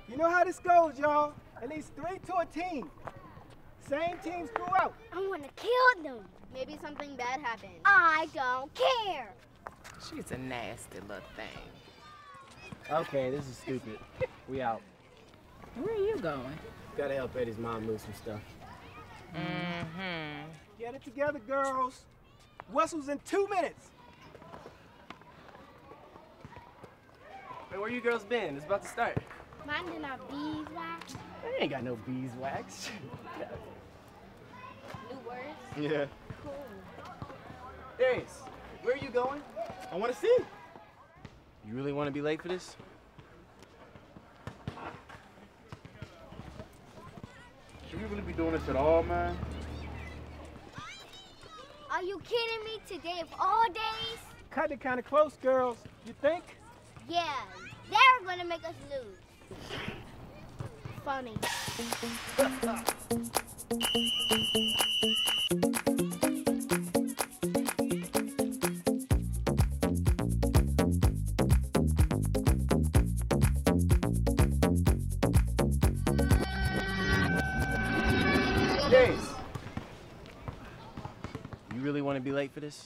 You know how this goes, y'all. At least 3 to a team. Same teams throughout. I want to kill them. Maybe something bad happened. I don't care. She's a nasty little thing. Okay, this is stupid. We out. Where are you going? Gotta help Eddie's mom move some stuff. Mm-hmm. Get it together, girls. Whistle's in 2 minutes. Hey, where you girls been? It's about to start. Minding our beeswax. I ain't got no beeswax. New words? Yeah. Cool. Darius, where are you going? I want to see. You really want to be late for this? Should we really be doing this at all, man? Are you kidding me? Today of all days? Cutting it kind of close, girls. You think? Yeah, they're gonna make us lose. Funny. Days. You really want to be late for this?